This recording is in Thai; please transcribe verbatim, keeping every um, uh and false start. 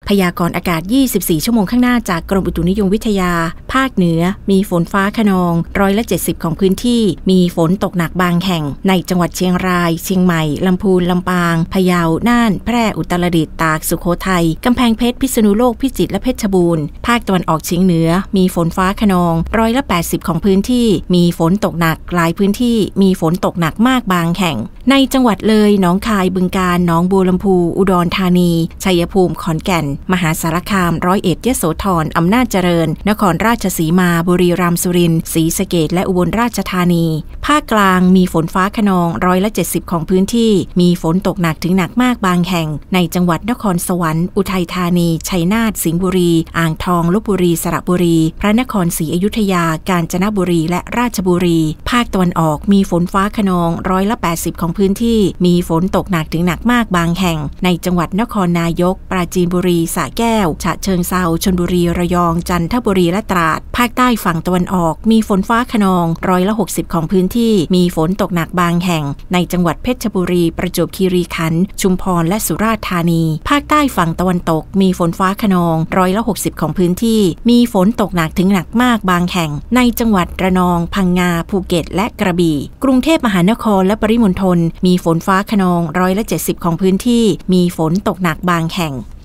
พยากรณ์อากาศยี่สิบสี่ชั่วโมงข้างหน้าจากกรมอุตุนิยมวิทยาภาคเหนือมีฝนฟ้าคะนองร้อยละเจ็ดสิบของพื้นที่มีฝนตกหนักบางแห่งในจังหวัดเชียงรายเชียงใหม่ลำพูนลำปางพะเยาน่านแพร่อุตรดิตถ์ตากสุโขทัยกำแพงเพชรพิษณุโลกพิจิตรและเพชรบูรณ์ภาคตะวันออกเฉียงเหนือมีฝนฟ้าคะนองร้อยละแปดสิบของพื้นที่มีฝนตกหนักหลายพื้นที่มีฝนตกหนักมากบางแห่งในจังหวัดเลยหนองคายบึงกาฬหนองบัวลำพูอุดรธานีชัยภูมิขอนแก่นมหาสารคามร้อยเอ็ดยโสธรอำนาจเจริญนครราชสีมาบุรีรัมย์สุรินทร์ศรีสะเกษและอุบลราชธานีภาคกลางมีฝนฟ้าคะนองร้อยละเจ็ดสิบของพื้นที่มีฝนตกหนักถึงหนักมากบางแห่งในจังหวัดนครสวรรค์อุทัยธานีชัยนาทสิงห์บุรีอ่างทองลพบุรีสระบุรีพระนครศรีอยุธยากาญจนบุรีและราชบุรีภาคตะวันออกมีฝนฟ้าคะนองร้อยละแปดสิบของพื้นที่มีฝนตกหนักถึงหนักมากบางแห่งในจังหวัดนครนายกปราจีนบุรีสระแก้วฉะเชิงเทราชลบุรีระยองจันทบุรีและตราดภาคใต้ฝั่งตะวันออกมีฝนฟ้าคะนองร้อยละหกสิบของพื้นที่มีฝนตกหนักบางแห่งในจังหวัดเพชรบุรีประจวบคีรีขันธ์ชุมพรและสุราษฎร์ธานีภาคใต้ฝั่งตะวันตกมีฝนฟ้าคะนองร้อยละหกสิบของพื้นที่มีฝนตกหนักถึงหนักมากบางแห่งในจังหวัดระนองพังงาภูเก็ตและกระบี่กรุงเทพมหานครและปริมณฑลมีฝนฟ้าคะนองร้อยละเจ็ดสิบของพื้นที่มีฝนตกหนักบางแห่ง